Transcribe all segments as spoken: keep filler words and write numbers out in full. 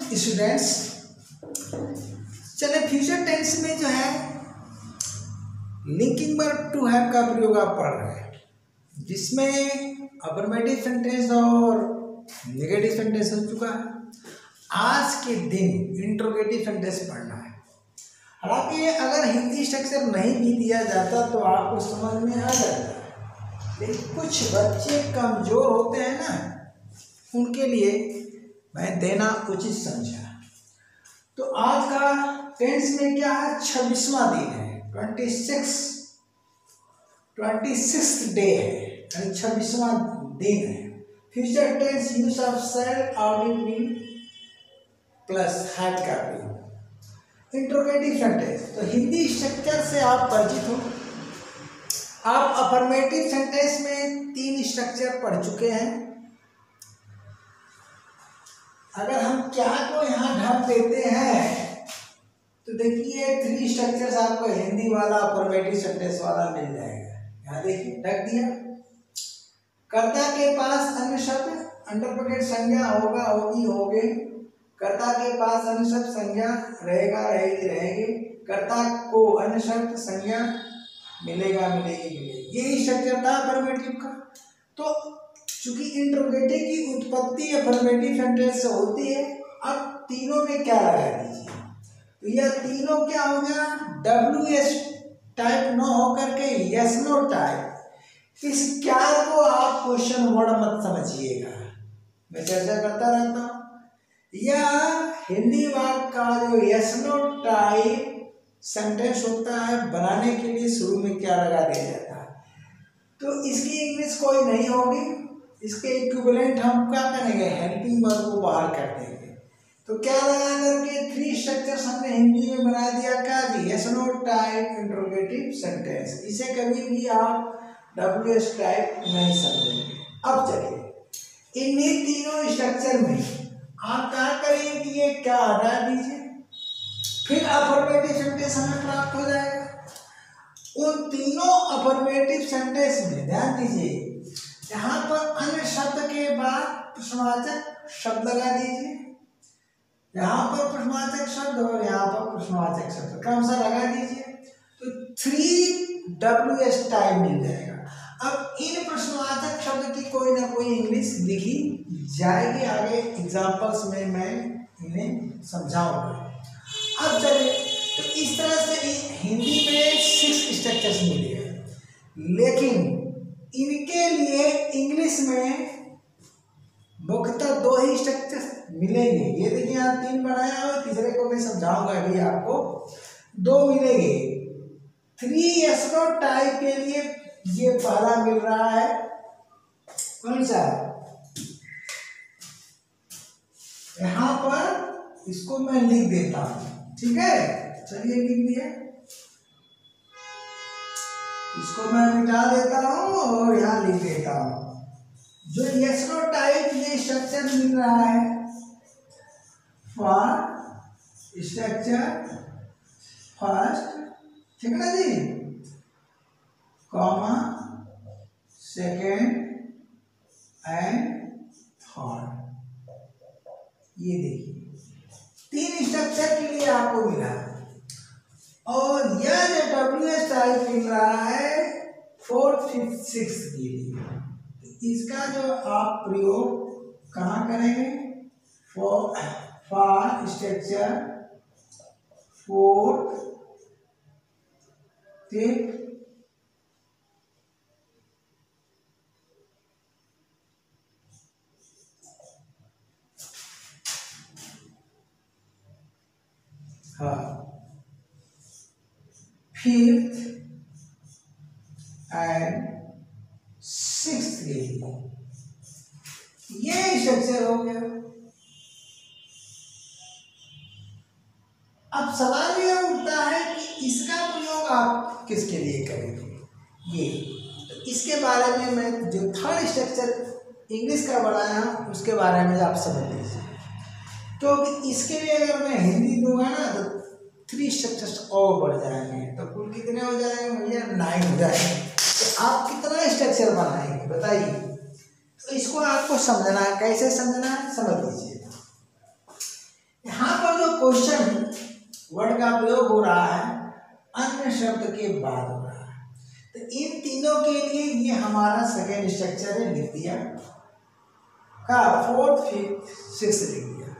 Students, चले future tense में जो है लिंकिंग वर्ब टू हैव का प्रयोग आप पढ़ रहे हैं, जिसमें अफर्मेटिव सेंटेंस और नेगेटिव सेंटेंस हो चुका है। आज के दिन इंट्रोगेटिव सेंटेंस पढ़ना है। हालांकि अगर हिंदी स्ट्रक्चर नहीं भी दिया जाता तो आपको समझ में आ जाता है, लेकिन कुछ बच्चे कमजोर होते हैं ना, उनके लिए मैं देना उचित समझा। तो आज का टेंस में क्या है, छब्बीसवां दिन है, twenty six twenty six day है, यानी छब्बीसवां दिन है। फ्यूचर टेंस यूज ऑफ सेल ऑडिट प्लस हैड का प्रयोग। इंट्रोगेटिव सेंटेंस, तो हिंदी स्ट्रक्चर से आप परिचित हो। आप अफर्मेटिव सेंटेंस में तीन स्ट्रक्चर पढ़ चुके हैं। अगर हम क्या को यहाँ ढक देते हैं तो देखिए थ्री स्ट्रक्चर्स आपको हिंदी वाला अफर्मेटिव सेंटेंस वाला मिल जाएगा। यहाँ देखिए ढक दिया। कर्ता के पास अन्य शब्द अंडर ब्रैकेट संज्ञा होगा, होगी, होगे। कर्ता के पास अन्य शब्द संज्ञा रहेगा, रहेगी, रहेंगे। कर्ता को अन्य शब्द संज्ञा मिलेगा, मिलेगी, मिलेगी। यही स्ट्रक्चर था अफर्मेटिव का। तो चूंकि इंट्रोगेटिव की उत्पत्ति अफर्मेटिव सेंटेंस से होती है, अब तीनों में क्या लगा दीजिए, तो यह तीनों क्या हो गया, डब्ल्यू एस टाइप न होकर के यस नो टाइप। इस क्या को आप क्वेश्चन वर्ड मत समझिएगा, मैं चर्चा करता रहता हूँ। यह हिंदी वाक्य का जो यस नो टाइप सेंटेंस होता है, बनाने के लिए शुरू में क्या लगा दिया जाता है, तो इसकी इंग्लिश कोई नहीं होगी। इसके इक्विवेलेंट हम क्या करेंगे, हेल्पिंग वर्ब को बाहर कर देंगे। तो क्या लगा करके थ्री स्ट्रक्चर्स हमने हिंदी में बना दिया, क्या जी, yes no type interrogative sentence. इसे कभी भी आप डब्ल्यू एस टाइप नहीं समझेंगे। अब चलिए इन्हीं तीनों स्ट्रक्चर में आप क्या करेंगे कि ये क्या हटा दीजिए, फिर अफर्मेटिव सेंटेंस हमें प्राप्त हो जाएगा। उन तीनों अफर्मेटिव सेंटेंस में ध्यान दीजिए, यहाँ पर अन्य शब्द के बाद प्रश्नवाचक शब्द लगा दीजिए। यहाँ पर प्रश्नवाचक शब्द और यहाँ पर प्रश्नवाचक शब्द क्रमशः लगा दीजिए, तो थ्री डब्ल्यू एस टाइप मिल जाएगा। अब इन प्रश्नवाचक शब्द की कोई ना कोई इंग्लिश लिखी जाएगी, आगे एग्जाम्पल्स में मैं इन्हें समझाऊंगा। अब चलिए, तो इस तरह से हिंदी में सिक्स स्ट्रक्चर्स मिले हैं, लेकिन इनके लिए इंग्लिश में मुख्यतः दो ही स्ट्रक्चर्स मिलेंगे। ये देखिए यहाँ तीन बनाया और तीसरे को मैं समझाऊंगा अभी आपको। दो मिलेंगे। थ्री एस नो टाइप के लिए ये पहला मिल रहा है, कौन सा, यहाँ पर इसको मैं लिख देता हूं, ठीक है। चलिए लिख दिया, इसको मैं मिटा देता हूं और यहाँ लिख देता हूं। जो यस नो टाइप ये स्ट्रक्चर मिल रहा है, फॉर स्ट्रक्चर फर्स्ट, ठीक है ना जी, कॉमा सेकेंड एंड थर्ड। ये देखिए तीन स्ट्रक्चर के लिए आपको मिला, और यह जो डब्ल्यू एस टाइप मिल रहा है फोर्थ फिफ्थ सिक्स के लिए। इसका जो आप प्रयोग कहाँ करेंगे, for for structure fourth fifth हाँ फिफ्थ एंड सिक्स्थ के लिए ये स्ट्रक्चर हो गया। अब सवाल यह उठता है कि इसका प्रयोग आप किसके लिए करेंगे। ये तो इसके बारे में मैं जो थर्ड स्ट्रक्चर इंग्लिश का बनाया उसके बारे में आप समझ लीजिए, क्योंकि इसके लिए अगर मैं हिंदी दूंगा ना तो थ्री स्ट्रक्चर्स और बढ़ जाएंगे, तो कुल कितने हो जाएंगे भैया, नाइन हो जाएंगे। तो आप कितना स्ट्रक्चर बनाएंगे बताइए। तो इसको आपको समझना है, कैसे समझना है समझ लीजिए। यहाँ पर जो क्वेश्चन वर्ड का प्रयोग हो रहा है अन्य शब्द के बाद हो रहा है, तो इन तीनों के लिए ये हमारा सेकेंड स्ट्रक्चर है, लिख दिया का फोर्थ फिफ्थ सिक्स लिख दिया।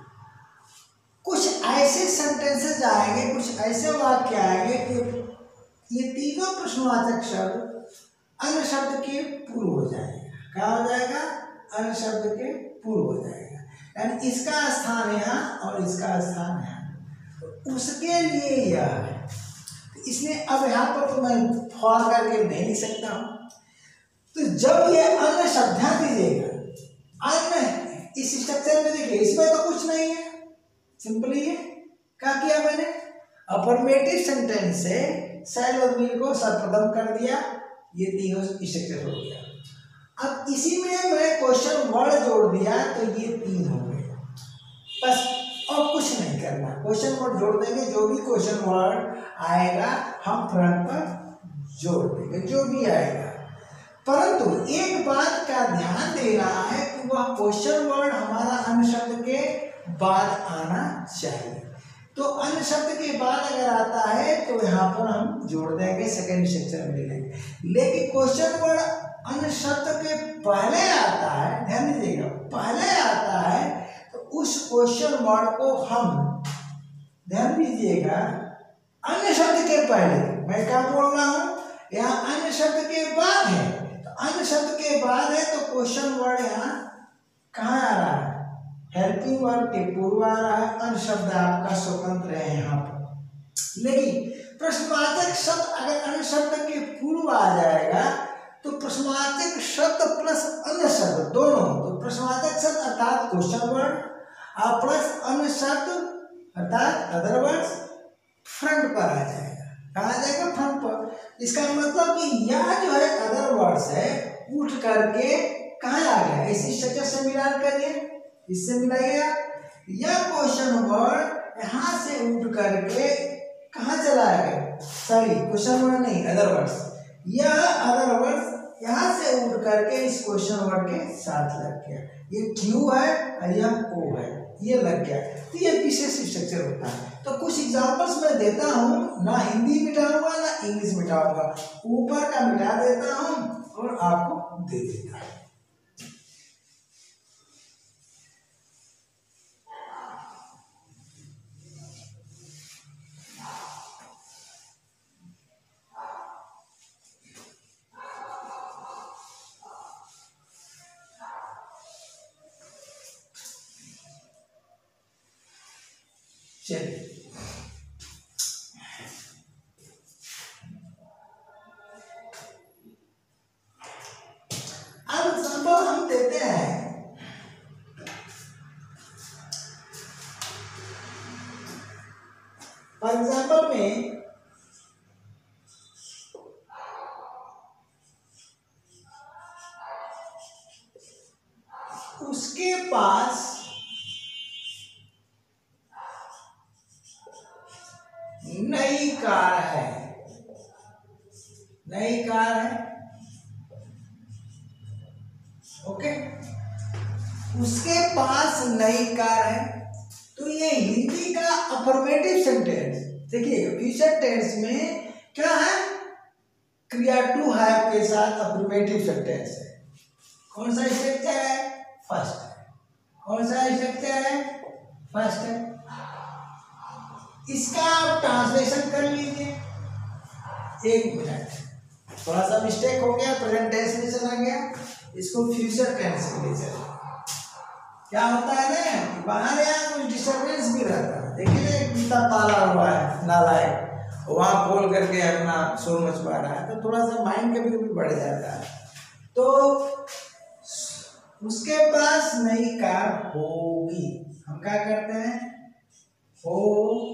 कुछ ऐसे सेंटेंसेस आएंगे, कुछ ऐसे वाक्य आएंगे कि ये तीनों प्रश्नवाचक शब्द अन्य शब्द के पूर्व हो जाएगा। क्या हो जाएगा? अन्य शब्द के पूर्व हो जाएगा, यानी इसका स्थान यहाँ और इसका स्थान यहाँ, तो उसके लिए यह है। तो इसलिए अब यहाँ पर तो मैं फॉर करके नहीं लिख सकता हूँ। तो जब ये अन्य शब्द, ध्यान दीजिएगा, अन्य इस स्ट्रक्चर में देखिए, इसमें तो कुछ नहीं है, सिंपली है। क्या किया मैंने? अफर्मेटिव सेंटेंस से शैल और मील को सर्वप्रथम कर दिया, ये तीनों स्ट्रक्चर हो गया। अब इसी में मैं क्वेश्चन वर्ड जोड़ दिया, तो ये तीन हो गए, बस और कुछ नहीं करना। क्वेश्चन वर्ड जोड़ देंगे, जो भी क्वेश्चन वर्ड आएगा हम फ्रंट पर जोड़ देंगे, जो भी आएगा। परंतु एक बात का ध्यान देना है कि वह क्वेश्चन वर्ड हमारा अन्य शब्द के बाद आना चाहिए। तो अन्य शब्द के बाद अगर आता है तो यहाँ पर हम जोड़ देंगे, सेकेंड स्ट्रक्चर में लेंगे। लेकिन क्वेश्चन वर्ड अन्य शब्द के पहले आता है, ध्यान दीजिएगा, पहले आता है, तो उस क्वेश्चन वर्ड को हम, ध्यान दीजिएगा, अन्य शब्द के पहले, मैं क्या बोल रहा हूँ, यहाँ अन्य शब्द के बाद है, तो अन्य शब्द के बाद है तो क्वेश्चन वर्ड यहाँ कहाँ आ रहा है? हेल्पिंग वर्ब के पूर्व आ रहा है। अन्य शब्द आपका स्वतंत्र है यहाँ पर। लेकिन प्रश्नवाचक शब्द अगर अन्य शब्द के पूर्व आ जाएगा तो प्रश्नवाचक शब्द प्लस अन्य शब्द दोनों, तो प्रश्नवाचक शब्द अर्थात क्वेश्चन वर्ड और प्लस अन्य शब्द अर्थात अदर वर्ड्स फ्रंट पर आ जाएगा। कहाँ आ जाएगा? फ्रंट पर। इसका मतलब कि यह जो है अदर वर्ड्स है, उठ करके कहाँ आ गया? इसी स्ट्रक्चर से मिलान करिए, इससे मिलाइए। यह क्वेश्चन वर्ड यहाँ से उठ करके कहाँ चला गया? सॉरी, क्वेश्चन वर्ड नहीं, अदर वर्ड्स। यह अदर वर्ड्स यहाँ से उठ करके इस क्वेश्चन वर्ड के साथ लग गया। ये क्यू है और यह ओ है, ये लग गया, तो ये विशेष स्ट्रक्चर होता है। तो कुछ एग्जांपल्स मैं देता हूँ, ना हिंदी मिटाऊंगा ना इंग्लिश मिटाऊंगा, ऊपर का मिटा देता हूँ और आपको दे देता हूँ। चलिए, अब एग्जाम्पल हम देते हैं। फॉर एग्जाम्पल में उसके पास नई कार है, नई कार है, ओके, उसके पास नई कार है। तो ये हिंदी का अफर्मेटिव सेंटेंस, देखिए फ्यूचर टेंस में क्या है? क्रिया टू हैव के साथ अफर्मेटिव सेंटेंस है। कौन सा स्ट्रक्चर है? फर्स्ट है। कौन सा स्ट्रक्चर है? फर्स्ट है। इसका आप ट्रांसलेशन कर लीजिए। एक मिनट, थोड़ा सा मिस्टेक हो गया, प्रेजेंट टेंस में चला गया, इसको फ्यूचर टेंस में ले चले। क्या होता है ना, बाहर यहाँ कुछ डिस्टर्बेंस भी रहता है। देखिए ना, एक पीता पाला हुआ है नालायक, वहाँ खोल करके अपना शोर मचवा रहा है, तो थोड़ा सा माइंड कभी कभी बढ़ जाता है। तो उसके पास नई कार होगी, हम क्या करते हैं? हो,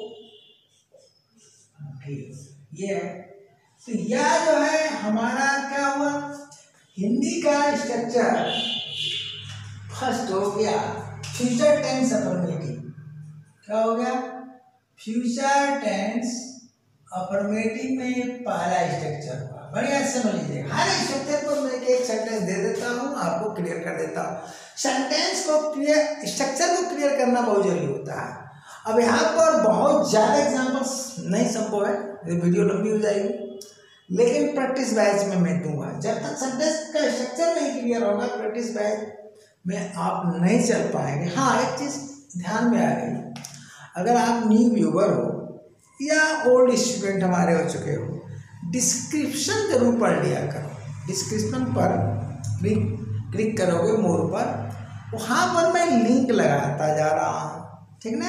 ये है। तो यह जो है हमारा क्या हुआ? हिंदी का स्ट्रक्चर फर्स्ट हो गया, फ्यूचर टेंस अफर्मेटिव। क्या हो गया? फ्यूचर टेंस अफर्मेटिव में पहला स्ट्रक्चर हुआ। बढ़िया समझ लीजिए, हर स्ट्रक्चर को मैं एक सेंटेंस दे देता हूँ, आपको क्लियर कर देता हूँ। सेंटेंस को क्लियर, स्ट्रक्चर को क्लियर करना बहुत जरूरी होता है। अब यहाँ पर बहुत ज़्यादा एग्जाम्पल्स नहीं संभव है, वीडियो लंबी हो जाएगी, लेकिन प्रैक्टिस बैच में मैं दूंगा। जब तक सेंटेंस का स्ट्रक्चर नहीं क्लियर होगा प्रैक्टिस बैच में आप नहीं चल पाएंगे। हाँ, एक चीज़ ध्यान में आ गई, अगर आप न्यू व्यूवर हो या ओल्ड स्टूडेंट हमारे हो चुके हो, डिस्क्रिप्शन जरूर पढ़ लिया करो। डिस्क्रिप्शन पर क्लिक क्लिक करोगे मोर पर, वहाँ पर मैं लिंक लगाता जा रहा हूँ, ठीक ना।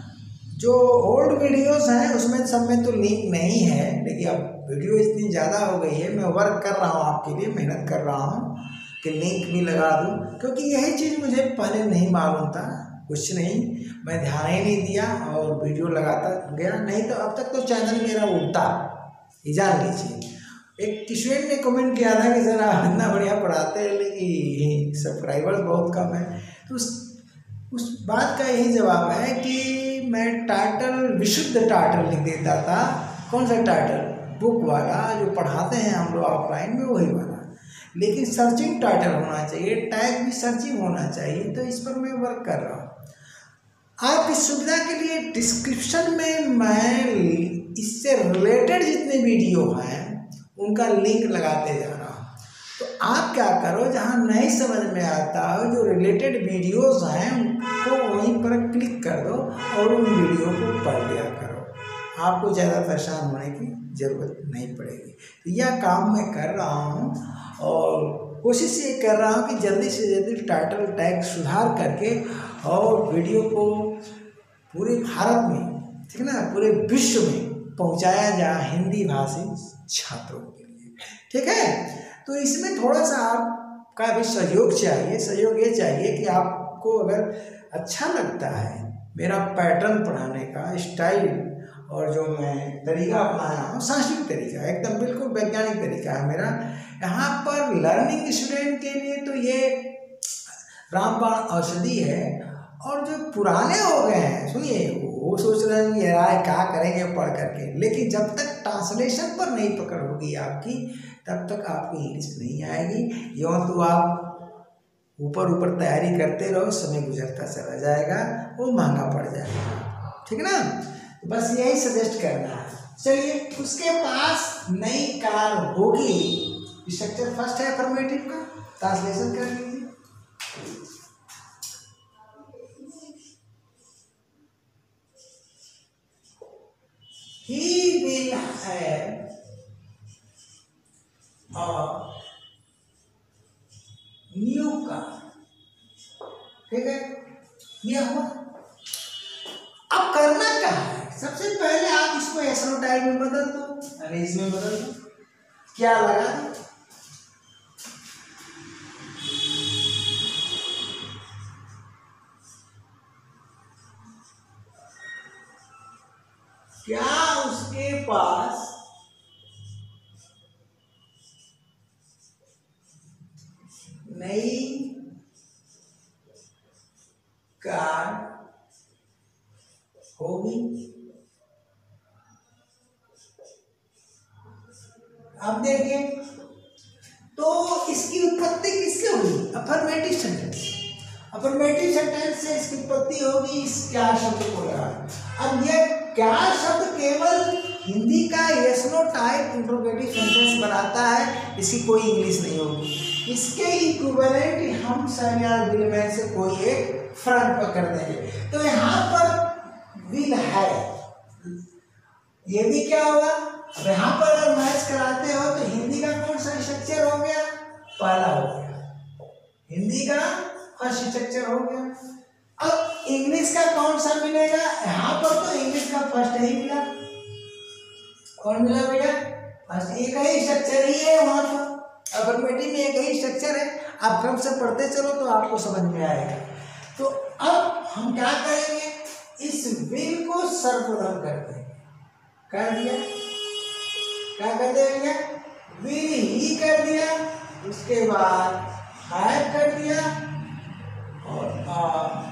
जो ओल्ड वीडियोस हैं उसमें सब में तो लिंक नहीं है, लेकिन अब वीडियो इतनी ज़्यादा हो गई है, मैं वर्क कर रहा हूँ आपके लिए, मेहनत कर रहा हूँ कि लिंक भी लगा दूँ, क्योंकि यही चीज़ मुझे पहले नहीं मालूम था। कुछ नहीं, मैं ध्यान ही नहीं दिया और वीडियो लगाता गया, नहीं तो अब तक तो चैनल मेरा उड़ता, ये जान लीजिए। एक स्टूडेंट ने कमेंट किया था कि सर आप इतना बढ़िया पढ़ाते हैं लेकिन सब्सक्राइबर्स बहुत कम है, तो उस उस बात का यही जवाब है कि मैं टाइटल विशुद्ध टाइटल लिख देता था। कौन सा टाइटल? बुक वाला जो पढ़ाते हैं हम लोग ऑफलाइन में, वही वाला, लेकिन सर्चिंग टाइटल होना चाहिए, टैग भी सर्चिंग होना चाहिए, तो इस पर मैं वर्क कर रहा हूँ। आपकी सुविधा के लिए डिस्क्रिप्शन में मैं इससे रिलेटेड जितने वीडियो हैं उनका लिंक लगाते जा रहा हूँ। तो आप क्या करो, जहाँ नहीं समझ में आता हो, जो रिलेटेड वीडियोस हैं उनको वहीं पर क्लिक कर दो और उन वीडियो को पढ़ लिया करो। आपको ज़्यादा परेशान होने की ज़रूरत नहीं पड़ेगी। तो यह काम मैं कर रहा हूँ और कोशिश ये कर रहा हूँ कि जल्दी से जल्दी टाइटल टैग सुधार करके और वीडियो को पूरे भारत में, ठीक ना, पूरे विश्व में पहुँचाया जाए हिंदी भाषी छात्रों के लिए, ठीक है। तो इसमें थोड़ा सा आपका भी सहयोग चाहिए। सहयोग ये चाहिए कि आपको अगर अच्छा लगता है मेरा पैटर्न पढ़ाने का स्टाइल और जो मैं तरीका अपनाया हूँ, सांस्कृतिक तरीका, एकदम बिल्कुल वैज्ञानिक तरीका है मेरा, यहाँ पर लर्निंग स्टूडेंट के लिए तो ये रामबाण औषधि है। और जो पुराने हो गए हैं, सुनिए, वो सोच रहे हैं ये राय क्या करेंगे पढ़ करके, लेकिन जब तक ट्रांसलेशन पर नहीं पकड़ होगी आपकी, तब तक आपको इंग्लिश नहीं आएगी। यूँ तो आप ऊपर ऊपर तैयारी करते रहो, समय गुजरता चला जाएगा, वो महंगा पड़ जाएगा, ठीक ना। बस यही सजेस्ट करना है। चलिए, उसके पास नई कार होगी, स्ट्रक्चर फर्स्ट है अफर्मेटिव का, ट्रांसलेशन कर लीजिए। He will have a new car, ठीक है, यह हुआ। अब करना क्या है? सबसे पहले आप इसको एसोटाइप में बदल दो, अरे इसमें बदल दो, क्या लगा दो, क्या उसके पास नई कार होगी? अब देखिए, तो इसकी उत्पत्ति किससे हुई? Affirmative sentence. अफर्मेटिव सेंटेंस से इसकी उत्पत्ति होगी इस क्या शब्द को लगा। अब यह क्या शब्द केवल हिंदी का yes no type interrogative sentence बनाता है, इसकी कोई इंग्लिश नहीं होगी। इसके इक्विवेलेंट हम सर या विल से कोई एक फ्रंट पकड़ देंगे। तो यहाँ पर विल है, ये भी क्या होगा? अब यहाँ पर अगर मैच कराते हो तो हिंदी का कौन सा स्ट्रक्चर हो गया? पहला हो गया, हिंदी का फर्स्ट स्ट्रक्चर हो गया। अब इंग्लिश का कौन सा मिलेगा? यहाँ पर तो इंग्लिश का फर्स्ट ही मिला। कौन मिला भैया? फर्स्ट। एक ही स्ट्रक्चर ही है वहाँ पर, अफर्मेटिव में एक ही स्ट्रक्चर है। आप क्रम से पढ़ते चलो तो आपको समझ में आएगा। तो अब हम क्या करेंगे, इस विल को सर्वनाम कर देंगे। कर दिया, क्या कर देंगे? विल ही कर दिया, उसके बाद हैव कर दिया और आ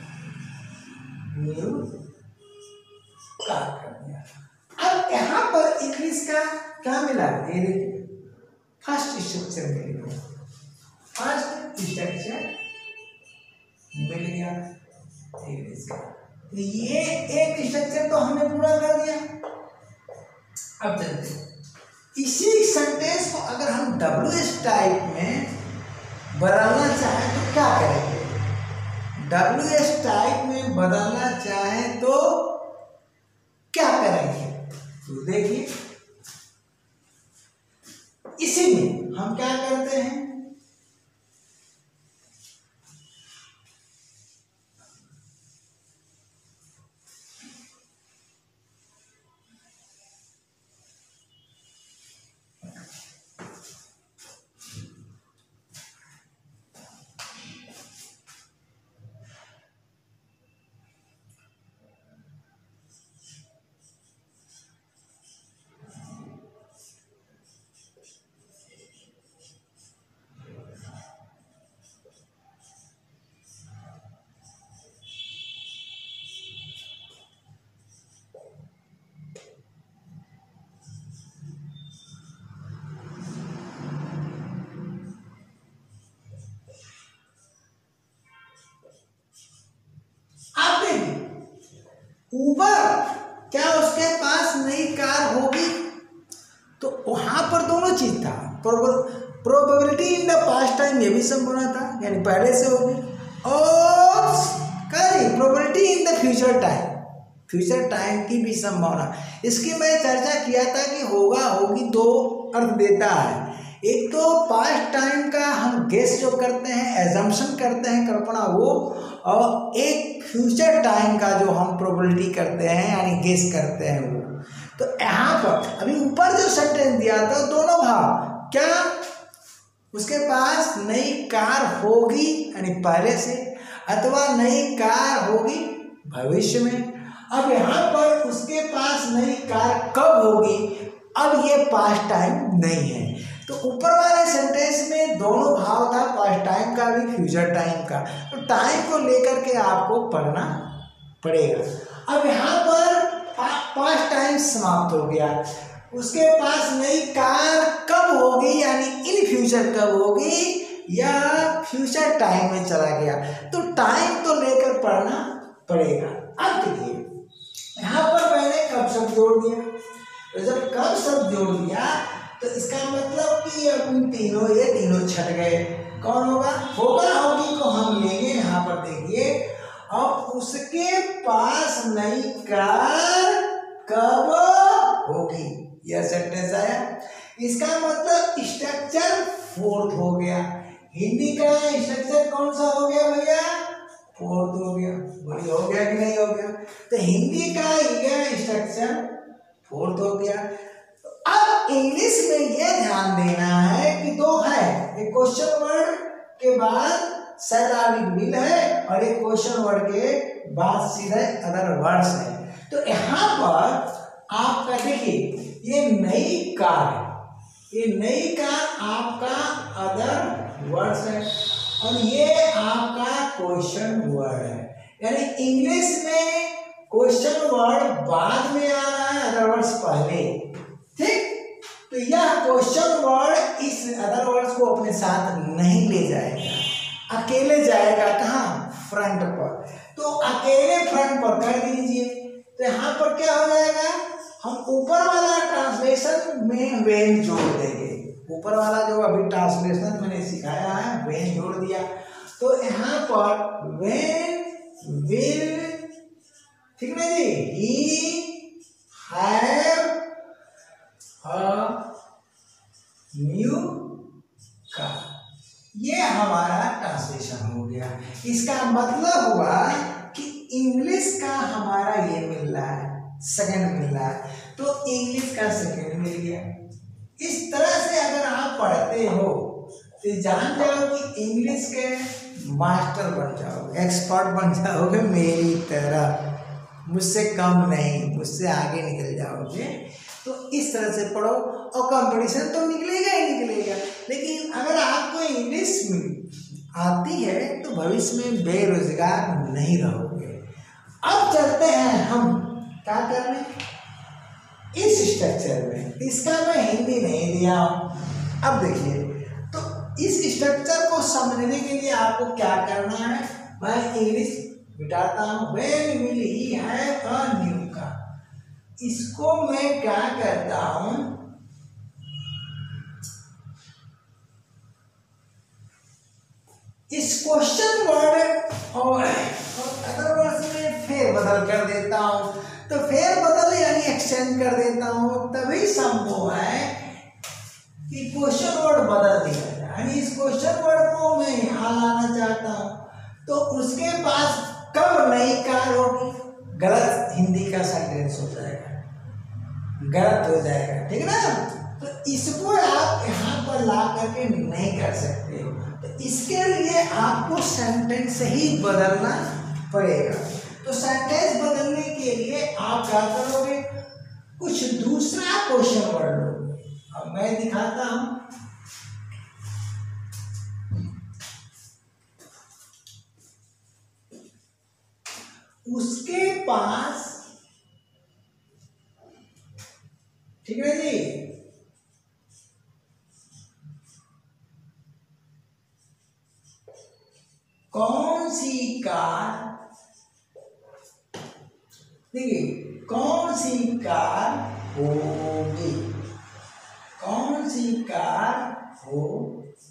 न्यू कार कर दिया। अब यहाँ पर इंग्लिश का क्या मिला? ये देखिए, फर्स्ट स्ट्रक्चर मिल गया, फर्स्ट स्ट्रक्चर मिल गया इंग्लिश का। तो ये एक स्ट्रक्चर तो हमने पूरा कर दिया। अब चलते हैं, इसी सेंटेंस को अगर हम डब्ल्यू एस टाइप में बदलना चाहें तो क्या करेंगे? डब्ल्यू एस टाइप में बदलना चाहें तो क्या करेंगे? तो देखिए, इसी में हम क्या करते हैं, ऊपर क्या उसके पास नई कार होगी? तो वहां पर दोनों चीज था, probability in the past time ये भी संभावना था, यानी पहले से होगी, और probability in the future time, future time की भी संभावना। इसकी मैं चर्चा किया था कि होगा होगी दो अर्थ देता है। एक तो पास्ट टाइम का हम गेस जो करते हैं, एजम्पशन करते हैं, कल्पना, वो, और एक फ्यूचर टाइम का जो हम प्रोबेबिलिटी करते हैं यानी गेस करते हैं वो। तो यहाँ पर अभी ऊपर जो सेंटेंस दिया था दोनों भाव, क्या उसके पास नई कार होगी यानी पहले से, अथवा नई कार होगी भविष्य में। अब यहाँ पर उसके पास नई कार कब होगी, अब ये पास्ट टाइम नहीं है। तो ऊपर वाले सेंटेंस में दोनों भाव था, पास्ट टाइम का भी फ्यूचर टाइम का, तो टाइम को लेकर के आपको पढ़ना पड़ेगा। अब यहाँ पर पास्ट टाइम समाप्त हो गया, उसके पास नई कार कब होगी यानी इन फ्यूचर कब होगी या फ्यूचर टाइम में चला गया, तो टाइम तो लेकर पढ़ना पड़ेगा। अब देखिए यहाँ पर मैंने कब शब्द जोड़ दिया, तो जब कब शब्द जोड़ दिया तो इसका मतलब कि अब तीनों ये तीनों छट गए। कौन होगा? होगा होगी को हम लेंगे यहाँ पर, देखिए, अब उसके पास नई कार कब होगी, यह सेंटेंस आया। इसका मतलब स्ट्रक्चर फोर्थ हो गया। हिंदी का स्ट्रक्चर कौन सा हो गया भैया? फोर्थ हो गया। बोलिए हो गया कि नहीं हो गया? तो हिंदी का यह स्ट्रक्चर फोर्थ हो गया। अब इंग्लिश में यह ध्यान देना है कि दो है, एक क्वेश्चन वर्ड के बाद सैलाबिक विल है और एक क्वेश्चन वर्ड के बाद सीधे अदर वर्ड्स है। तो यहाँ पर आपका देखिए ये नई कार है, ये नई कार आपका अदर वर्ड्स है और ये आपका क्वेश्चन वर्ड है। यानी इंग्लिश में क्वेश्चन वर्ड बाद में आ रहा है, अदर वर्ड्स पहले, ठीक। तो यह क्वेश्चन वर्ड इस अदर वर्ड्स को अपने साथ नहीं ले जाएगा, अकेले जाएगा कहाँ? फ्रंट पर। तो अकेले फ्रंट पर कर दीजिए, तो यहाँ पर क्या हो जाएगा, हम ऊपर वाला ट्रांसलेशन में वेन जोड़ देंगे। ऊपर वाला जो अभी ट्रांसलेशन मैंने सिखाया है वेन जोड़ दिया, तो यहाँ पर वेन विल, ठीक है जी, he have a new car, ये हमारा ट्रांसलेशन हो गया। इसका मतलब हुआ कि इंग्लिश का हमारा ये मिल रहा है, सेकंड मिल रहा है, तो इंग्लिश का सेकंड मिल गया। इस तरह से अगर आप पढ़ते हो तो जान जाओ कि इंग्लिश के मास्टर बन जाओगे, एक्सपर्ट बन जाओगे मेरी तरह, मुझसे कम नहीं, मुझसे आगे निकल जाओगे। तो इस तरह से पढ़ो और कंपटीशन तो निकलेगा ही निकलेगा। लेकिन अगर आपको इंग्लिश आती है तो भविष्य में बेरोजगार नहीं रहोगे। अब चलते हैं हम क्या करने, इस स्ट्रक्चर में, इसका मैं हिंदी नहीं दिया। अब देखिए, तो इस स्ट्रक्चर को समझने के लिए आपको क्या करना है, मैं इंग्लिश मिटाता हूं। When will he have a new car. इसको मैं क्या कहता हूं, इस क्वेश्चन वर्ड और अदर वर्ड्स में फेर बदल कर देता हूं। तो फेर बदल यानी एक्सचेंज कर देता हूं, तभी संभव है कि क्वेश्चन वर्ड बदल दिया जाए। यानी इस क्वेश्चन वर्ड को मैं यहां लाना चाहता हूं, तो उसके पास कब नई कार होगी, गलत हिंदी का सेंटेंस हो जाएगा, गलत हो जाएगा, ठीक ना। तो इसको आप यहाँ पर ला करके नहीं कर सकते हो, तो इसके लिए आपको सेंटेंस ही बदलना पड़ेगा। तो सेंटेंस बदलने के लिए आप क्या करोगे, कुछ दूसरा क्वेश्चन वर्ड लोगे। अब मैं दिखाता हूं, उसके पास, ठीक है जी, कौन सी कार, देखिए कौन सी कार होगी, कौन सी कार होगी।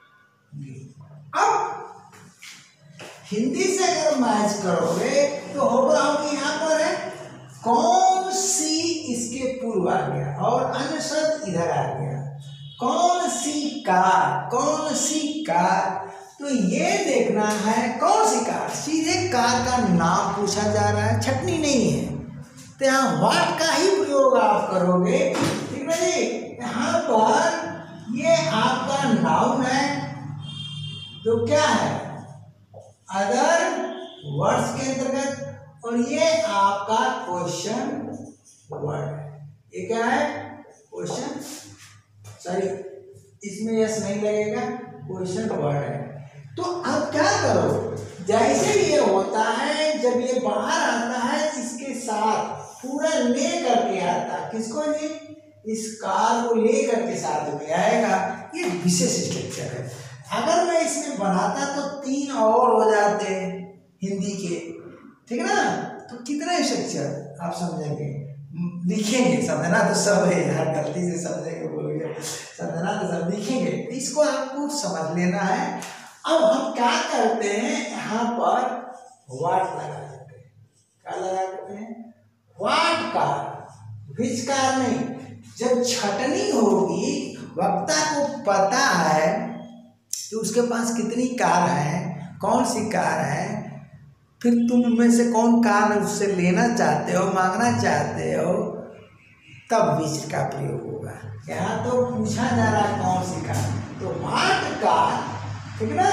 अब हिंदी से अगर मैच करोगे तो होगा कि यहां पर है कौन सी, इसके पूर्व आ गया और अन्य शब्द इधर आ गया, कौन सी कार, कौन सी कार। तो ये देखना है कौन सी कार, सीधे कार का नाम पूछा जा रहा है, छटनी नहीं है। तो यहाँ व्हाट का ही प्रयोग आप करोगे, ठीक है जी। यहाँ पर ये आपका नाउन है, तो क्या है अदर वर्ड्स के अंतर्गत, और ये आपका क्वेश्चन वर्ड है। ये क्या है, क्वेश्चन, सॉरी इसमें यस नहीं लगेगा, क्वेश्चन वर्ड है। तो अब क्या करो, जैसे ये होता है, जब ये बाहर आता है इसके साथ पूरा ले करके आता, किसको जी, इस कार को ले करके साथ में आएगा, ये विशेष स्ट्रक्चर है। अगर मैं इसमें बनाता तो तीन और हो जाते हिंदी के, ठीक है ना। तो कितना स्ट्रक्चर आप समझेंगे, लिखेंगे, समझना तो सब है यार, गलती से समझेंगे बोलोगे, समझना तो सब लिखेंगे, इसको आपको समझ लेना है। अब हम क्या करते हैं, यहाँ पर व्हाट लगा देते हैं, क्या लगा देते हैं, व्हाट कार, विच कार नहीं। जब छटनी होगी, वक्ता को पता है तो उसके पास कितनी कार है, कौन सी कार है, फिर तुम में से कौन कार उससे लेना चाहते हो, मांगना चाहते हो, तब विच का प्रयोग होगा। यहाँ तो पूछा जा रहा है कौन सी कार, तो व्हाट कार, ठीक ना,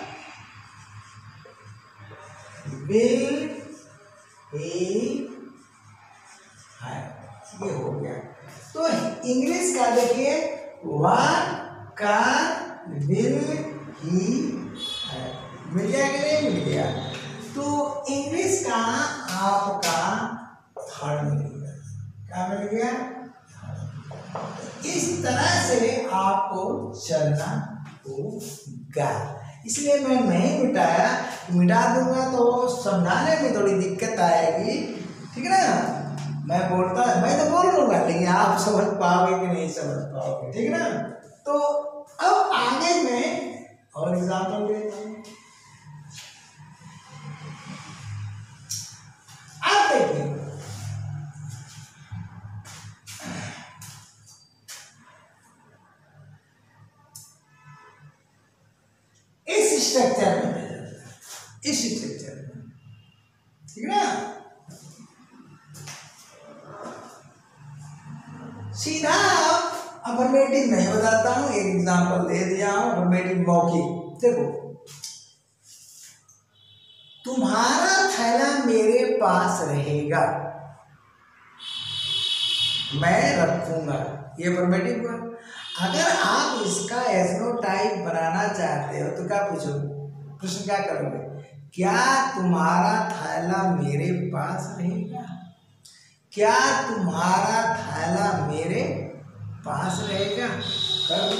विल ही हैव, ये हो गया। तो इंग्लिश का देखिए, what car will he have, मिल गया कि नहीं मिल गया। तो इंग्लिश का आपका थर्ड मिल गया, क्या मिल गया, इस तरह से आपको चलना होगा। इसलिए मैं नहीं मिटाया, मिटा दूंगा तो समझाने में थोड़ी दिक्कत आएगी, ठीक है ना। मैं बोलता, मैं तो बोल लूंगा, लेकिन आप समझ पाओगे कि नहीं समझ पाओगे, ठीक है ना। तो अब आगे मैं और एग्जाम्पल देता हूँ। आप देखिए, इस स्ट्रक्चर में, इस स्ट्रक्चर में, ठीक है ना, सीधा अफर्मेटिव नहीं बताता हूं, एक एग्जांपल दे दिया हूं, अफर्मेटिव मौखिक। देखो, तुम्हारा थैला मेरे पास रहेगा, मैं रखूंगा, ये अफर्मेटिव है। अगर आप इसका एजनोटाइप बनाना चाहते हो तो क्या पूछोगे, प्रश्न क्या करोगे, क्या तुम्हारा थैला मेरे पास रहेगा, क्या तुम्हारा थैला मेरे पास रहेगा, करो,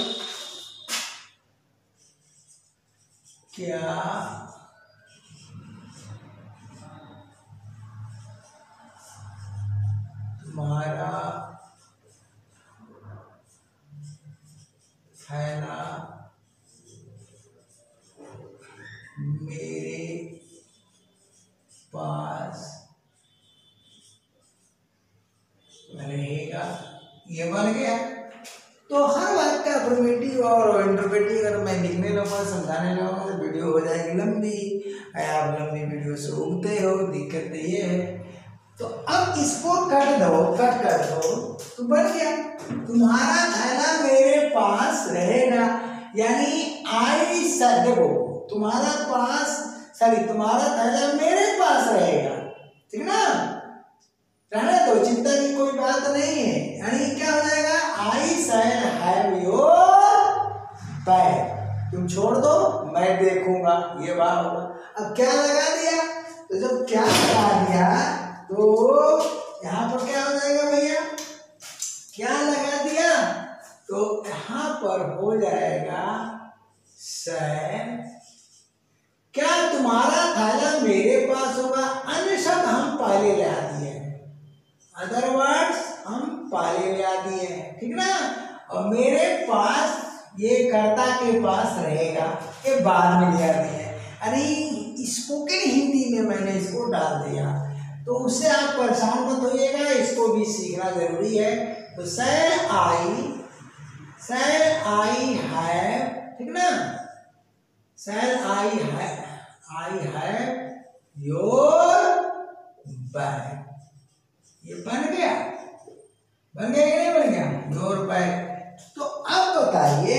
क्या थैला मेरे पास रहेगा। ये बन गया। तो हर बात का अफर्मेटिव और इंटरप्रेटिव अगर मैं लिखने लगूंगा समझाने लगूंगा तो वीडियो हो जाएगी लंबी। आप लंबी वीडियो से उगते हो, दिक्कत तो ये है। तो अब इसको कट दो, कट कर दो तो बन गया तुम्हारा थैला मेरे पास रहेगा। यानी आई देखो तुम्हारा पास सॉरी तुम्हारा थैला मेरे पास रहेगा, ठीक ना, रहने दो, चिंता की कोई बात नहीं है। यानी क्या हो जाएगा, I shall have your bag. तुम छोड़ दो मैं देखूंगा, ये बात होगा। अब क्या लगा दिया, तो जब क्या लगा दिया तो यहाँ पर क्या हो जाएगा भैया, क्या लगा दिया तो यहाँ पर हो जाएगा शैल। क्या तुम्हारा थैला मेरे पास होगा, अन्य शब्द हम पहले ला दिए, अदर वर्ड्स हम पहले ला दिए, ठीक ना। और मेरे पास ये कर्ता के पास रहेगा, ये बाद में लिया दिया। अरे स्पोकन हिंदी में मैंने इसको डाल दिया, तो उससे आप परेशान मत होइएगा, इसको भी सीखना जरूरी है। तो शैल आई, शैल आई हैव, ठीक ना, shall I have, I have your bag. ये बन गया, बन गया कि नहीं बन गया, योर बैग। तो अब बताइए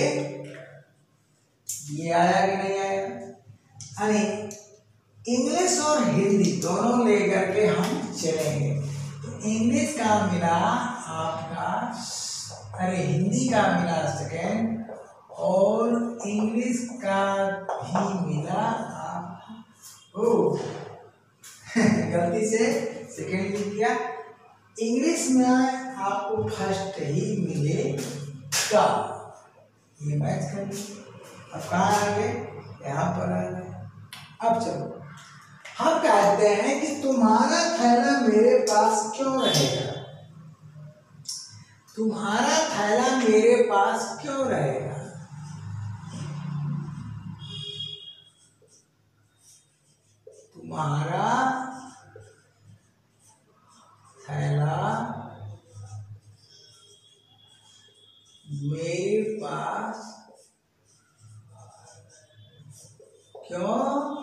ये आया कि नहीं आया। अरे इंग्लिश और हिंदी दोनों लेकर के हम चलेंगे। तो इंग्लिश का मिला आपका, अरे हिंदी का मिला सेकेंड, और इंग्लिश का भी मिला आप ओ गलती से सेकेंड लिख दिया। इंग्लिश में आपको फर्स्ट ही मिलेगा, ये मैच कर लीजिए। अब कहाँ आ गए, यहाँ पर आ गए। अब चलो हम कहते हैं कि तुम्हारा थैला मेरे पास क्यों रहेगा, तुम्हारा थैला मेरे पास क्यों रहेगा। तुम्हारा थैला मेरे पास क्यों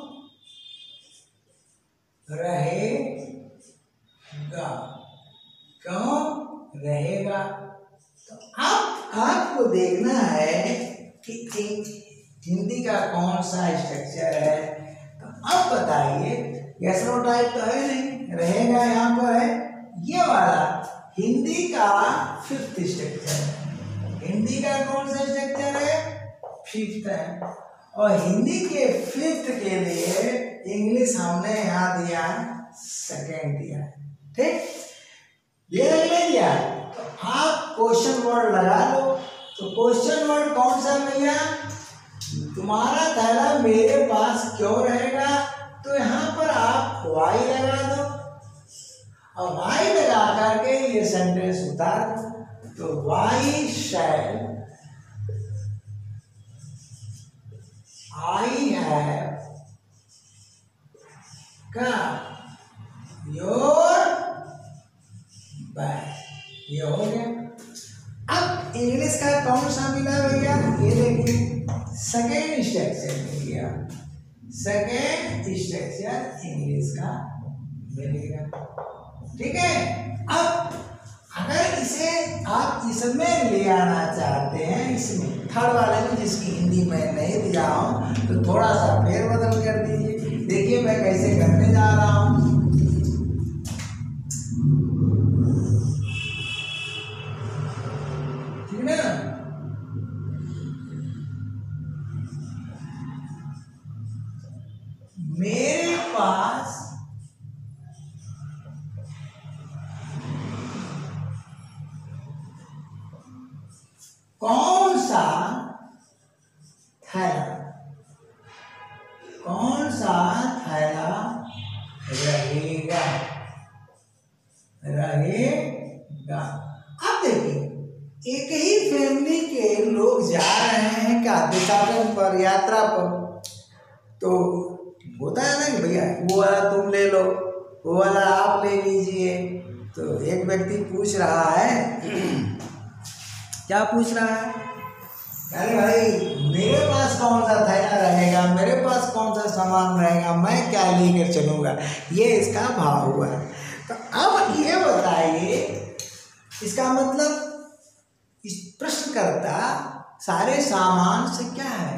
रहेगा, क्यों रहेगा। तो अब आपको देखना है कि हिंदी का कौन सा स्ट्रक्चर है। तो अब बताइए, यस नो टाइप तो है नहीं, रहेगा यहाँ पर है, ये वाला हिंदी का फिफ्थ स्ट्रक्चर है। हिंदी का कौन सा स्ट्रक्चर है, फिफ्थ है। और हिंदी के फिफ्थ के लिए इंग्लिश हमने यहाँ दिया सेकेंड दिया, ठीक, ये नहीं दिया। तो आप क्वेश्चन वर्ड लगा लो। तो क्वेश्चन वर्ड कौन सा भैया, तुम्हारा थैला मेरे पास क्यों रहेगा। तो यहाँ पर आप वाई लगा दो, और वाई लगा करके ये सेंटेंस उतार दो। तो वाई शैल आई हैव का योर बैग, ये हो गया। अब इंग्लिश का कौन सा मिला भैया, ये देखिए सेकेंड स्ट्रक्चर मिल गया, सेकेंड स्ट्रक्चर इंग्लिश का मिलेगा, ठीक है। अब अगर इसे आप इसमें ले आना चाहते हैं, इसमें थर्ड वाले में जिसकी हिंदी में नहीं दिया हूं, तो थोड़ा सा फेरबदल कर दीजिए। देखिए मैं कैसे करने जा रहा हूं। ठीक है ना, मेरे पास कौन सा थैला, कौन सा थैला रहेगा, रहेगा। अब देखिए एक ही फैमिली के लोग जा रहे हैं देशाटन पर, यात्रा पर। तो होता है ना कि भैया वो वाला तुम ले लो, वो वाला आप ले लीजिए। तो एक व्यक्ति पूछ रहा है, क्या पूछ रहा है, अरे भाई मेरे पास कौन सा थैला रहेगा, मेरे पास कौन सा सामान रहेगा, मैं क्या लेकर चलूँगा, ये इसका भाव हुआ। तो अब ये बताइए, इसका मतलब इस प्रश्नकर्ता सारे सामान से क्या है,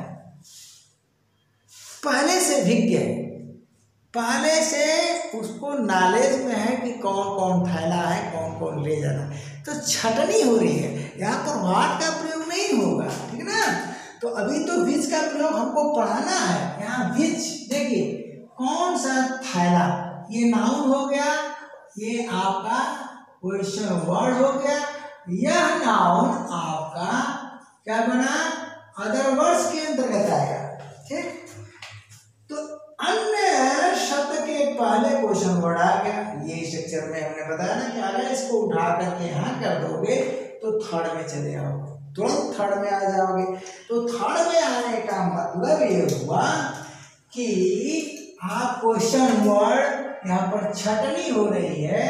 पहले से विज्ञ है, पहले से उसको नॉलेज में है कि कौन कौन थैला है, कौन कौन ले जाना है। तो छटनी हो रही है, यहाँ पर वाट का प्रयोग नहीं होगा, ठीक ना। तो अभी तो विच का प्रयोग हमको पढ़ाना है। यहाँ विच देखिए, कौन सा थैला, ये नाउन हो गया, ये आपका क्वेश्चन वर्ड हो गया। यह नाउन आपका क्या बना, अदर वर्ड्स के अंतर्गत आएगा, ठीक। तो अन्य शब्द के पहले क्वेश्चन वर्ड आ गया। ये स्ट्रक्चर में हमने बताया ना कि अगर इसको उठा करके यहाँ कर दोगे तो थर्ड में चले आओगे, तुरंत थर्ड में आ जाओगे। तो थर्ड में आने का मतलब ये हुआ कि आप क्वेश्चन वर्ड यहाँ पर छटनी हो रही है,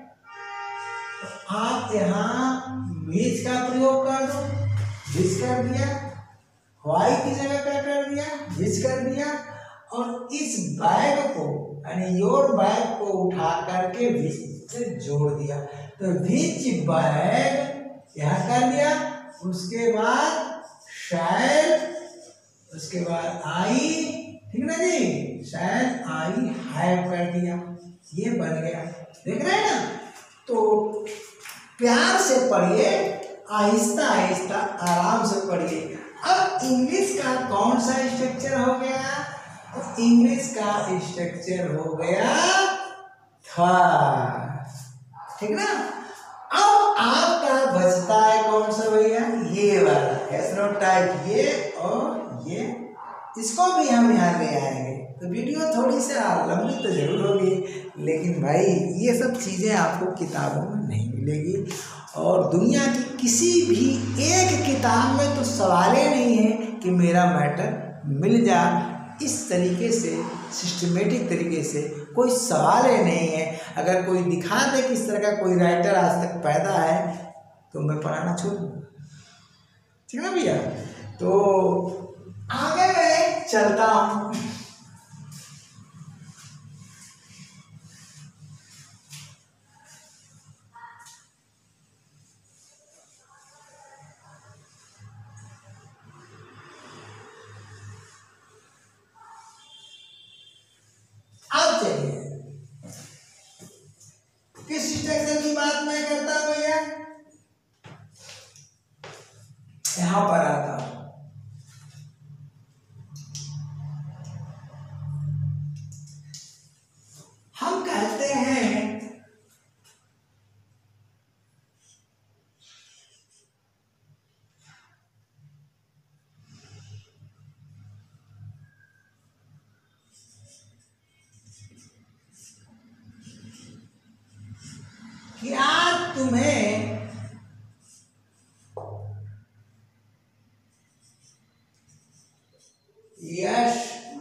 तो आप यहाँ विच का प्रयोग कर दो, विच कर दिया, वाई की जगह क्या कर दिया, विच कर दिया, और इस बैग को यानी योर बैग को उठा करके विच से जोड़ दिया। तो विच बैग यहाँ कर दिया, उसके बाद शायद, उसके बाद आई, ठीक ना जी, शायद आई हैव कर दिया, ये बन गया। देख रहे हैं ना। तो प्यार से पढ़िए, आहिस्ता आहिस्ता आराम से पढ़िए। अब इंग्लिश का कौन सा स्ट्रक्चर हो गया, तो इंग्लिश का स्ट्रक्चर हो गया था, ठीक ना। अब आपका बचता है कौन सा भैया, ये वाला एस्ट्रोटाइप, ये और ये, इसको भी हम यहाँ ले आएंगे। तो वीडियो थोड़ी सी लंबी तो जरूर होगी, लेकिन भाई ये सब चीज़ें आपको किताबों में नहीं मिलेगी, और दुनिया की किसी भी एक किताब में तो सवाल ही नहीं है कि मेरा मैटर मिल जाए। इस तरीके से सिस्टमेटिक तरीके से कोई सवाल ही नहीं है। अगर कोई दिखा दे कि इस तरह का कोई राइटर आज तक पैदा है तो मैं पढ़ाना छोड़ दूँ, ठीक है ना भैया। तो आगे मैं चलता हूँ। अब चलिए किस स्ट्रक्चर की बात मैं करता हूं भैया, यहां पर आता हूं। हम कहते हैं क्या तुम्हें यश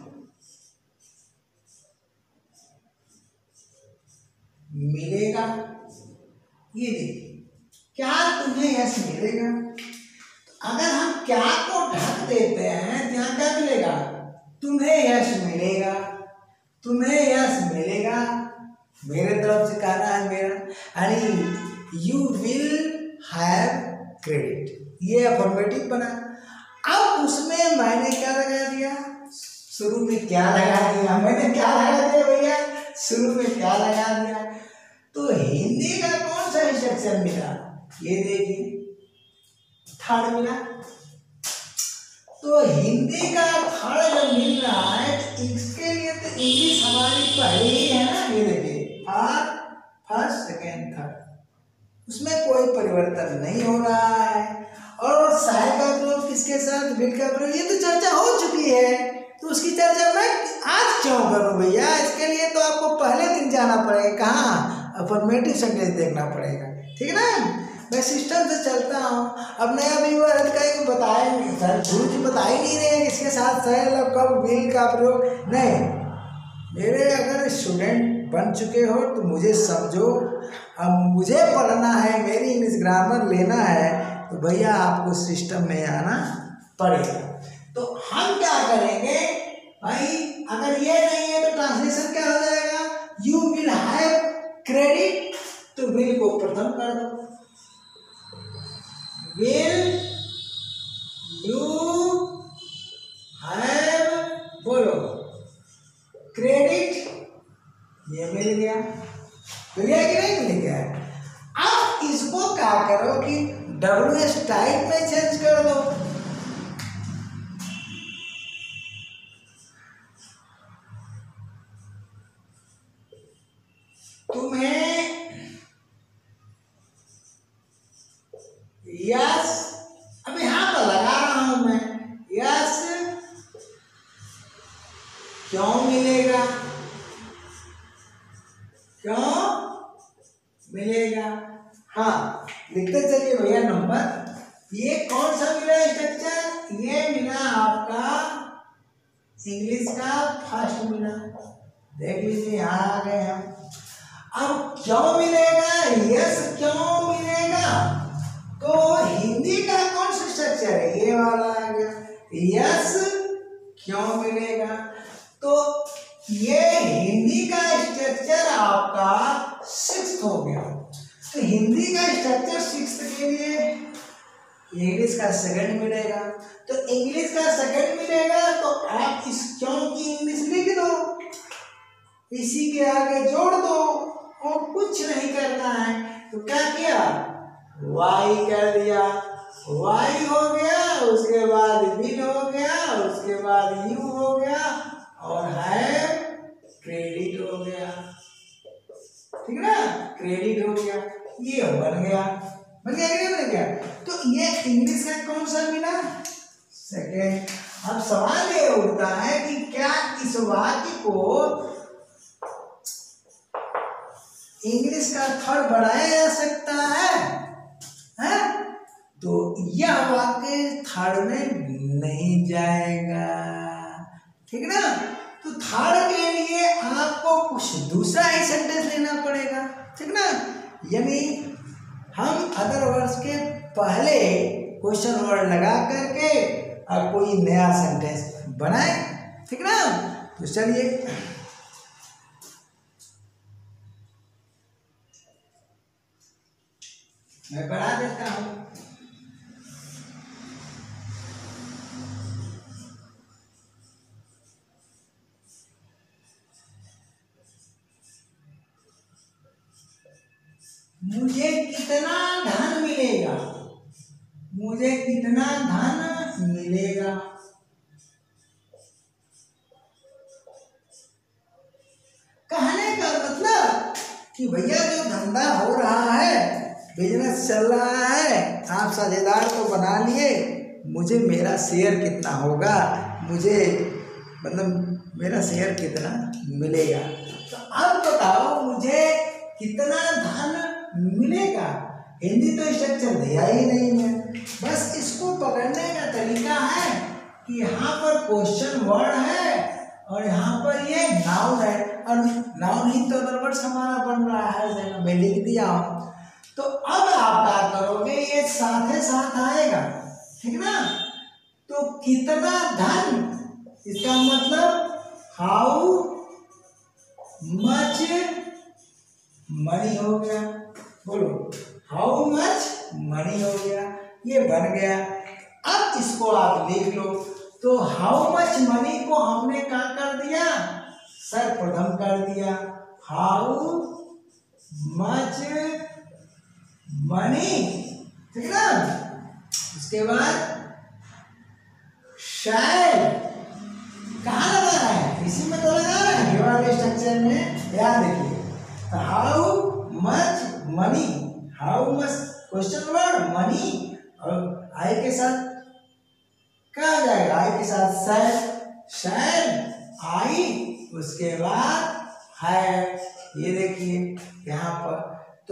मिलेगा, ये देखिए, क्या तुम्हें यश मिलेगा। तो अगर हम क्या को ढक देते हैं तो यहाँ क्या मिलेगा, तुम्हें यश मिलेगा, तुम्हें यश मिलेगा, मेरे तरफ से कहना है मेरा, यानी यू विल हैव क्रेडिट, ये अफर्मेटिव बना। अब उसमें मैंने क्या लगा दिया, शुरू में क्या लगा दिया, मैंने क्या लगा दिया भैया, शुरू में क्या लगा दिया। तो हिंदी का कौन सा स्ट्रक्चर मिला, ये देखिए थर्ड मिला। तो हिंदी का थर्ड जब मिल रहा है तो इसके लिए तो इंग्लिश हमारी पहले ही है ना, ये देखिए फर्स्ट सेकेंड थर्ड, उसमें कोई परिवर्तन नहीं हो रहा है। और साय का प्रयोग किसके साथ, विल का प्रयोग, ये तो चर्चा हो चुकी है, तो उसकी चर्चा मैं आज क्यों करूं भैया। इसके लिए तो आपको पहले दिन जाना पड़ेगा, कहाँ, अफर्मेटिव सेंटेंस देखना पड़ेगा, ठीक है ना। मैं सिस्टम से चलता हूँ। अब नया व्यूअर है तो कहीं बताएंगे सर गुरु जी बता ही नहीं रहे हैं इसके साथ शैल अब कब विल का प्रयोग नहीं। मेरे अगर स्टूडेंट बन चुके हो तो मुझे समझो, अब मुझे पढ़ना है, मेरी इंग्लिश ग्रामर लेना है तो भैया आपको सिस्टम में आना पड़ेगा। तो हम क्या करेंगे भाई, अगर ये नहीं है तो ट्रांसलेशन क्या हो जाएगा, यू विल हैव क्रेडिट, तो विल को प्रथम कर दो, विल यू हैव बोलो क्रेडिट, ये मिल गया, मिल गया कि नहीं मिल गया। अब इसको क्या करो कि डब्ल्यू एस टाइप में चेंज कर दो, तुम्हें यस, अब यहां पर लगा रहा हूं मैं यस क्यों मिलेगा, क्यों मिलेगा। हाँ लिखते चलिए भैया नंबर, ये कौन सा मिला स्ट्रक्चर, ये मिला आपका इंग्लिश का फर्स्ट मिला, देख लीजिए यहाँ आ गए हम। अब क्यों मिलेगा, यस क्यों मिलेगा, तो हिंदी का कौन सा स्ट्रक्चर है, ये वाला आ गया, यस क्यों मिलेगा। तो ये हिंदी का स्ट्रक्चर आपका सिक्स्थ हो गया। तो हिंदी का स्ट्रक्चर सिक्स्थ के लिए इंग्लिश का सेकंड मिलेगा, तो इंग्लिश का सेकंड मिलेगा तो आप इस क्यों की इंग्लिश लिख दो, इसी के आगे जोड़ दो और कुछ नहीं करना है। तो क्या किया, वाई कर दिया, वाई हो गया, उसके बाद विल हो गया, उसके बाद यू हो गया और है क्रेडिट हो गया, ठीक है ना, क्रेडिट हो गया, ये बन गया, बन गया कि बन गया। तो ये इंग्लिश का कौन सा मिला, सेकेंड। अब सवाल ये उठता है कि क्या इस वाक्य को इंग्लिश का थर्ड बढ़ाया जा सकता है, है? तो यह वाक्य थर्ड में नहीं जाएगा, ठीक ना। तो थर्ड के लिए आपको कुछ दूसरा ही सेंटेंस लेना पड़ेगा, ठीक ना। यानी हम अदर वर्ड्स के पहले क्वेश्चन वर्ड लगा करके और कोई नया सेंटेंस बनाए, ठीक ना। तो चलिए मैं बढ़ा देता हूं। मुझे कितना धन मिलेगा, मुझे कितना धन मिलेगा। कहने का मतलब कि भैया जो धंधा हो रहा है, बिजनेस चल रहा है, आप साझेदार को बना लिए, मुझे मेरा शेयर कितना होगा, मुझे मतलब मेरा शेयर कितना मिलेगा। तो अब बताओ मुझे कितना धन मिलेगा। हिंदी तो स्ट्रक्चर दिया ही नहीं है, बस इसको पकड़ने का तरीका है कि यहाँ पर क्वेश्चन वर्ड है और यहाँ पर ये नाउन है, और नाउन ही तो अदर वर्ड्स हमारा बन रहा है, मैं लिख दिया हूँ। तो अब आप क्या करोगे, ये साथ साथ आएगा, ठीक ना। तो कितना धन, इसका मतलब हाउ मच मनी हो गया, बोलो हाउ मच मनी हो गया, ये बन गया। अब इसको आप लिख लो। तो हाउ मच मनी को हमने क्या कर दिया, सर्वप्रथम कर दिया, हाउ मच मनी, ठीक ना। उसके बाद शायद कहाँ लगा है, इसी में तो लगा है, ये वाले स्ट्रक्चर में, याद रखिए। How much money, how much question word money, और आई के साथ क्या आ जाएगा, आई के साथ शायद, शायद आई, उसके बाद है, ये देखिए यहाँ पर। तो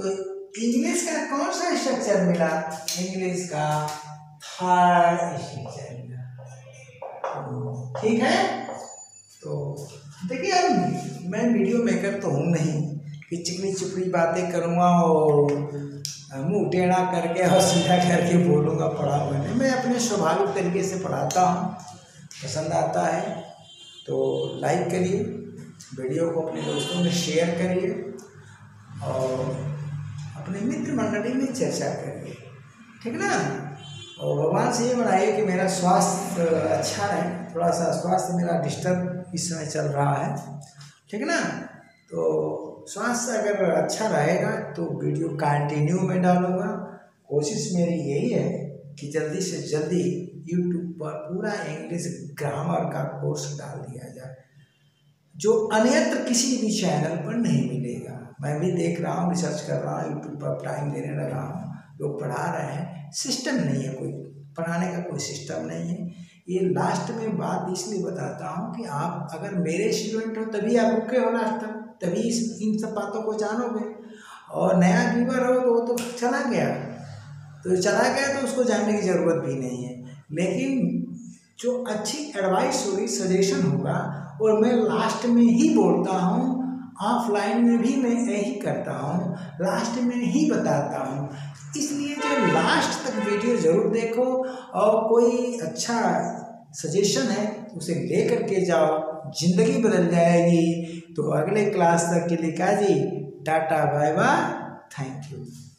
इंग्लिश का कौन सा स्ट्रक्चर मिला? इंग्लिश का थर्ड स्ट्रक्चर मिला। ठीक है, तो देखिए अब मैं वीडियो मेकर तो हूँ नहीं कि चिकनी चुपड़ी बातें करूँगा और मुंह टेढ़ा करके और सीधा करके बोलूँगा पढ़ा हुआ नहीं। मैं अपने स्वाभाविक तरीके से पढ़ाता हूँ, पसंद आता है तो लाइक करिए, वीडियो को अपने दोस्तों में शेयर करिए और अपने मित्र मंडली में चर्चा करिए, ठीक ना। और भगवान से ये बनाइए कि मेरा स्वास्थ्य अच्छा रहे। थोड़ा सा स्वास्थ्य मेरा डिस्टर्ब इस समय चल रहा है, ठीक ना। तो स्वास्थ्य अगर अच्छा रहेगा तो वीडियो कंटिन्यू में डालूँगा। कोशिश मेरी यही है कि जल्दी से जल्दी यूट्यूब पर पूरा इंग्लिश ग्रामर का कोर्स डाल दिया जाए, जो अन्यत्र किसी भी चैनल पर नहीं मिलेगा। मैं भी देख रहा हूँ, रिसर्च कर रहा हूँ, यूट्यूब पर टाइम देने लगा हूँ, लोग पढ़ा रहे हैं, सिस्टम नहीं है, कोई पढ़ाने का कोई सिस्टम नहीं है। ये लास्ट में बात इसलिए बताता हूँ कि आप अगर मेरे स्टूडेंट हो तभी आप रुके हो लास्ट तक, तभी इन सब बातों को जानोगे। और नया व्यूअर हो तो वो तो चला गया, तो चला गया तो उसको जानने की ज़रूरत भी नहीं है। लेकिन जो अच्छी एडवाइस होगी, सजेशन होगा, और मैं लास्ट में ही बोलता हूँ, ऑफलाइन में भी मैं यही करता हूँ, लास्ट में ही बताता हूँ। इसलिए जो लास्ट तक वीडियो ज़रूर देखो और कोई अच्छा सजेशन है उसे ले करके जाओ, ज़िंदगी बदल जाएगी। तो अगले क्लास तक के लिए काजी tata bye bye, thank you.